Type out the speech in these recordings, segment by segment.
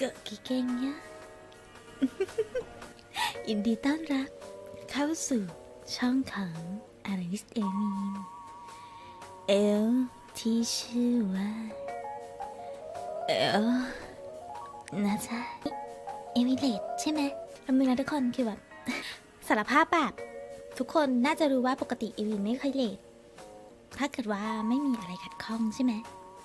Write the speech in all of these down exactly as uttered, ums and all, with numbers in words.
กิดกี่เก่งเนี่ยยินดีต้อนรับเข้าสู่ช่องของอาริสเอมีนเอลที่ชื่อว่าเอลนะจ๊ะเอมิเลตใช่ไหมทำมือนะทุกคนคือแบบสารภาพแบบทุกคนน่าจะรู้ว่าปกติเอวินไม่เคยเลทถ้าเกิดว่าไม่มีอะไรขัดข้องใช่ไหม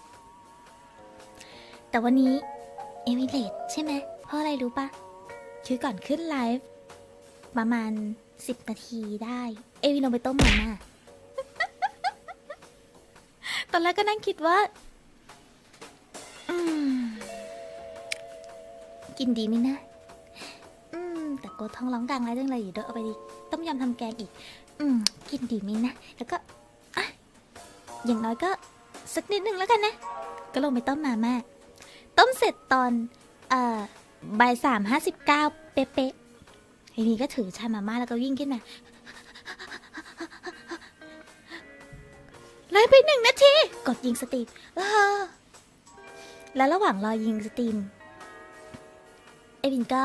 แต่วันนี้เอมิเลตใช่ไหมเพราะอะไรรู้ปะคือก่อนขึ้นไลฟ์ประมาณสิบนาทีได้เอวินลงไปต้มมาม่า ตอนแรกก็นั่งคิดว่าอืมกินดีไหมนะอืมแต่กลัวท้องร้องดังแล้วจังเลยอยู่เด้อเอาไปดิต้มยำทำแกงอีกอืมกินดีไหมนะแล้วก็อ่ะอย่างน้อยก็สักนิดนึงแล้วกันนะก็ลงไปต้มมาม่าต้มเสร็จตอนเอ่อบ่ายสามห้าสิบเก้าเป๊ะๆไอ้นี่ก็ถือชามมาม่าแล้วก็วิ่งขึ้นมาเลยไปหนึ่งนาทีกดยิงสตรีมแล้วระหว่างรอยิงสตรีมเอวินก็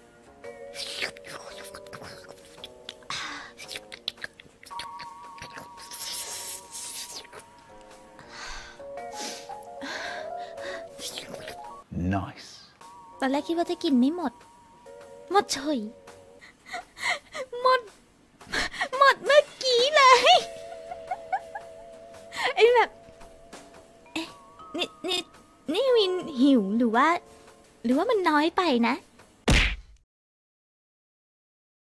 Nice ตอนแรกคิดว่าจะกินไม่หมดหมดเฉยหมดหมดเมื่อกี้เลยไอ้แบบเอ๊ะนี่นี่นี่วินหิวหรือว่าหรือว่ามันน้อยไปนะ